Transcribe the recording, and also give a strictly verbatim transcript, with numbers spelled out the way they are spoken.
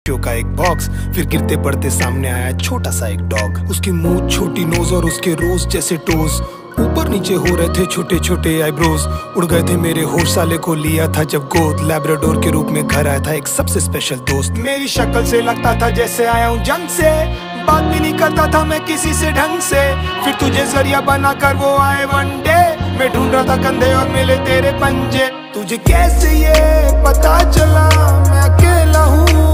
मिट्टियों का एक बॉक्स। फिर गिरते पड़ते सामने आया छोटा सा एक डॉग। उसकी मुंह, छोटी नोज और उसके रोज जैसे टोज। ऊपर नीचे हो रहे थे छोटे छोटे आईब्रोज। उड़ गए थे मेरे होश, साले को लिया था जब गोद। लैब्राडोर के रूप में घर आया था एक सबसे स्पेशल दोस्त। मेरी शक्ल से लगता था जैसे आया हूँ जंग से, बात भी नहीं करता था मैं किसी से ढंग से। फिर तुझे जरिया बना कर वो आए वन डे, मैं ढूंढ रहा था कंधे और मिले तेरे पंजे। तुझे कैसे ये पता चला मैं अकेला हूँ,